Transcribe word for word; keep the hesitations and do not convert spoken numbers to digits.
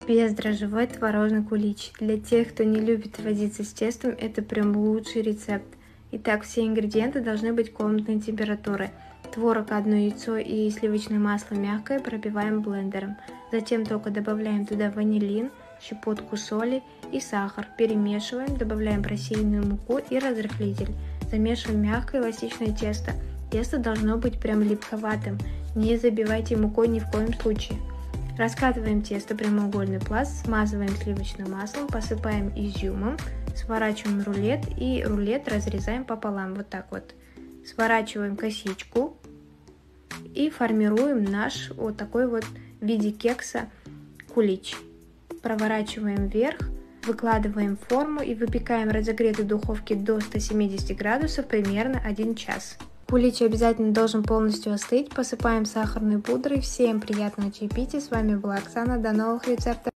Бездрожжевой творожный кулич. Для тех, кто не любит возиться с тестом, это прям лучший рецепт. Итак, все ингредиенты должны быть комнатной температуры. Творог, одно яйцо и сливочное масло мягкое пробиваем блендером. Затем только добавляем туда ванилин, щепотку соли и сахар. Перемешиваем, добавляем просеянную муку и разрыхлитель. Замешиваем мягкое эластичное тесто. Тесто должно быть прям липковатым. Не забивайте мукой ни в коем случае. Раскатываем тесто прямоугольный пласт, смазываем сливочным маслом, посыпаем изюмом, сворачиваем рулет и рулет разрезаем пополам, вот так вот. Сворачиваем косичку и формируем наш вот такой вот в виде кекса кулич. Проворачиваем вверх, выкладываем в форму и выпекаем в разогретой духовке до ста семидесяти градусов примерно один час. Кулич обязательно должен полностью остыть. Посыпаем сахарной пудрой. Всем приятного чаепития. С вами была Оксана. До новых рецептов.